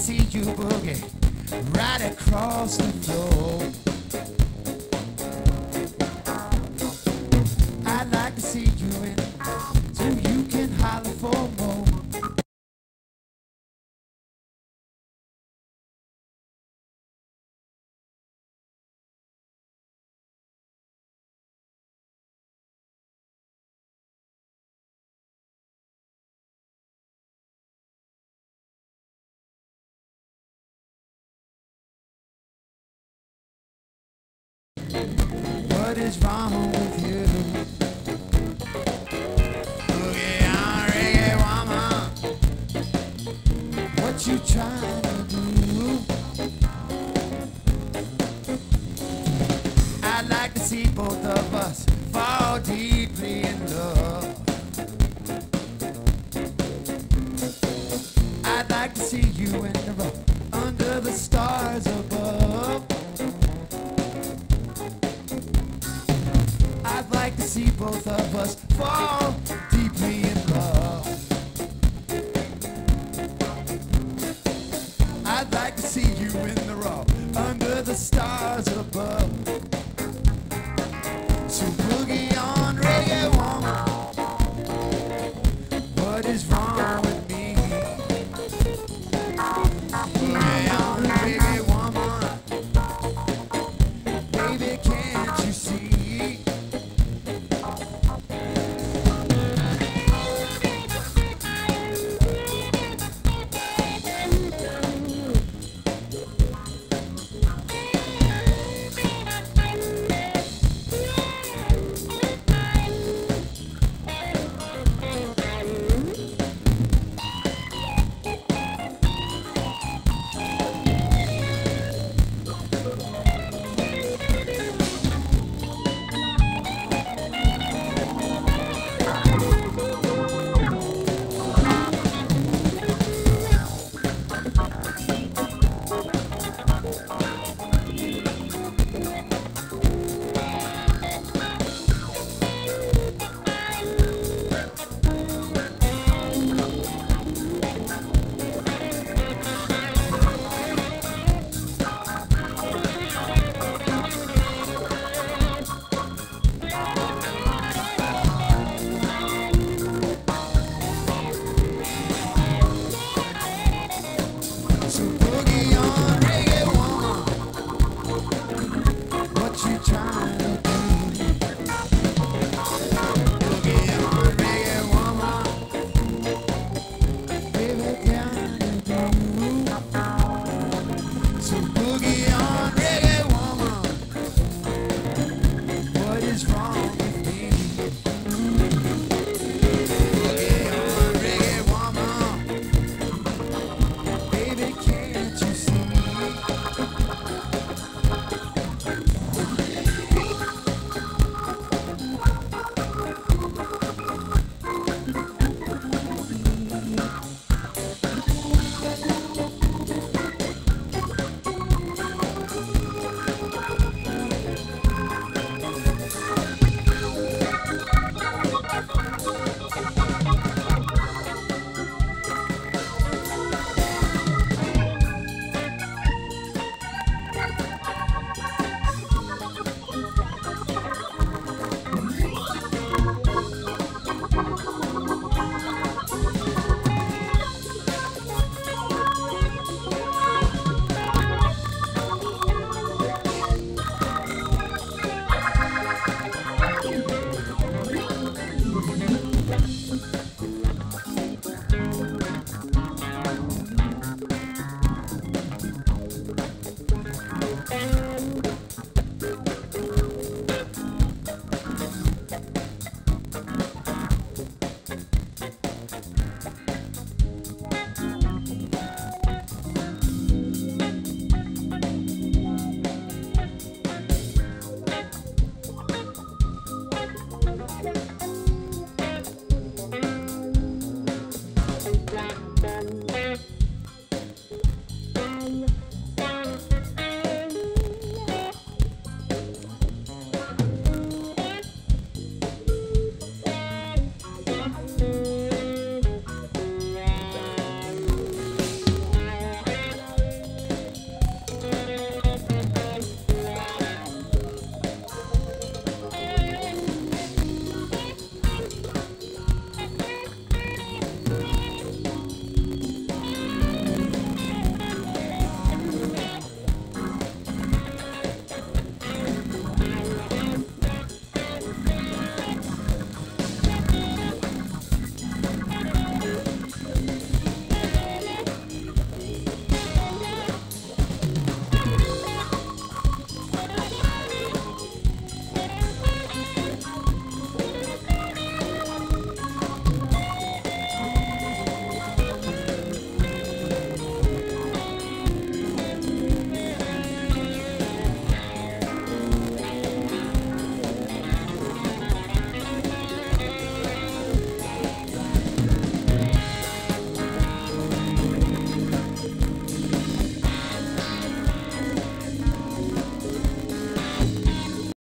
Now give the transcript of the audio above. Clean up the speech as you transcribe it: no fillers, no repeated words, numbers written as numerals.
see you boogie right across the floor. I'd like to see you in so you can holler for more. What is wrong with you? Boogie on reggae woman. What you trying to do? I'd like to see both of us fall deeply in love. I'd like to see you in the rough under the stars above. I'd like to see both of us fall deeply in love. I'd like to see you in the raw under the stars above. So boogie on reggae woman. What is wrong?